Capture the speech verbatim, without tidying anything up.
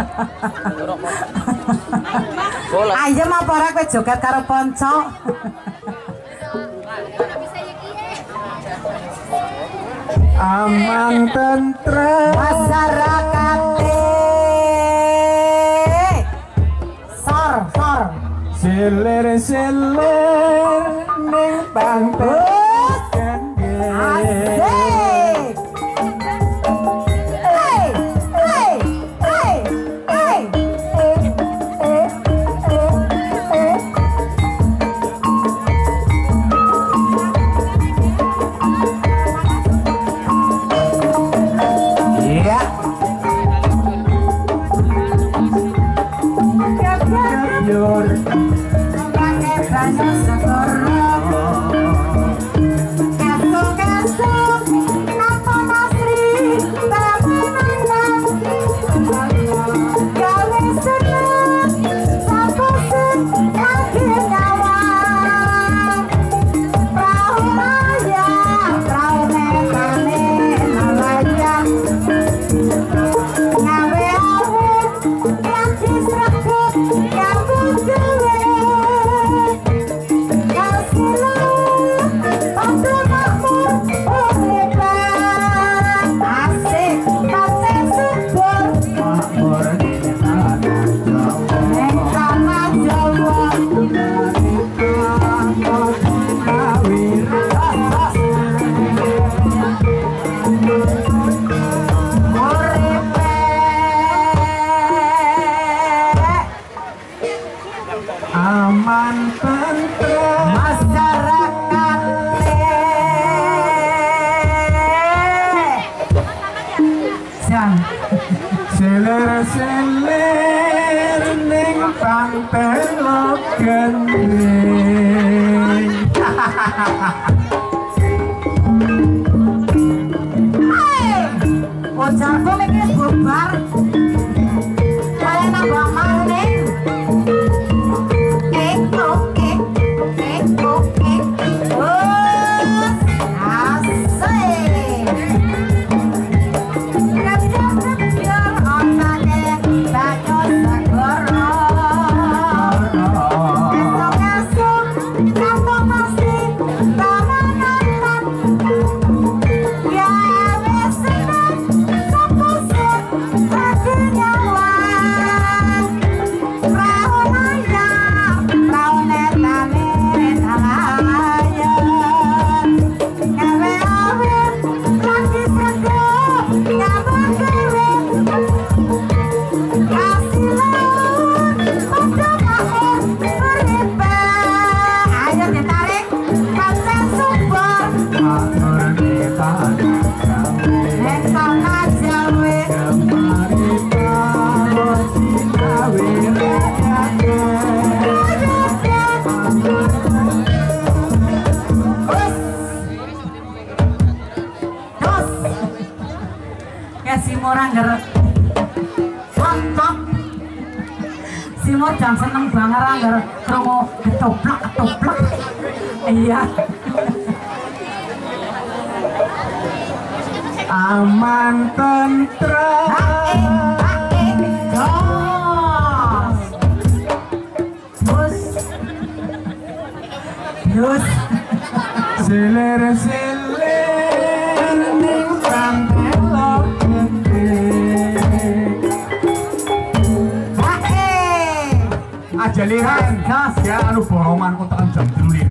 Ayem apa ora kowe joget karo kanca? Aman tentrem masyarakat sor sor silir silir ning pantai asik hey hey hey hey silir ning Pantai Logending. Hei, bojarku iki bubar. Kaya nambah maning. Eh, oke. Eh, oke. Wes, asik. Biar onake banyu segoro. Esok-esok kantong pasti taman-taman. Ya wis seneng sepusuk lagi nyawang. Perahu layang, perahu netane nelayan. Gawe awit lagi sego nyambung kering. Kasih laut pada makmur beribadah. Ayo ditarik pancen subur. Atur di tanah Nek tanah Jawa kemari karo sinawi rakyatnya. Terus Terus Kayak si Mora ngeret Tontok Si Mor jam seneng banget ngeret Krungu getoplak-getoplak. Iya Aman tentrem Hae, hae, jos Terus Terus silir silir ning Pantai Logending. Hae Aja liran Gas. ya anu borongan kok tekan jam telu.